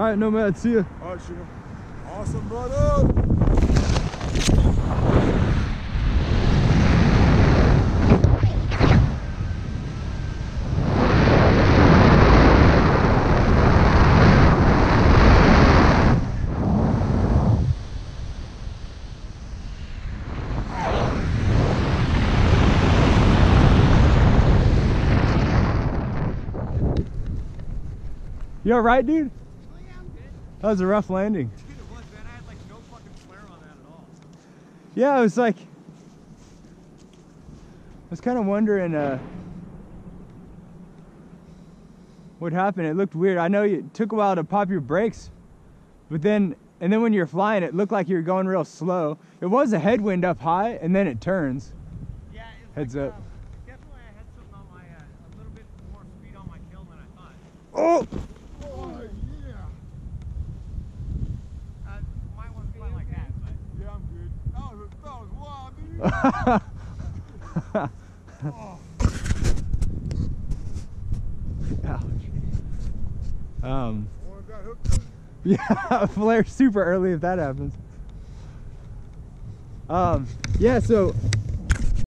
All right, Nomad, see ya. All right, Chuma. Awesome, brother. You all right, dude? Oh yeah, I'm good. That was a rough landing. Dude, it was, man. I had like no fucking flare on that at all. Yeah, I was like, I was kind of wondering what happened. It looked weird. I know it took a while to pop your brakes, but then, and then when you're flying, it looked like you were going real slow. It was a headwind up high, and then it turns. Yeah, it's Heads like, up. Definitely I had something on my, a little bit more speed on my kill than I thought. Oh! Oh, yeah. Mine wasn't quite like that, but. Yeah, I'm good. That was wild, dude. Oh. Ouch. One got hooked. Yeah, flare super early if that happens. Yeah, so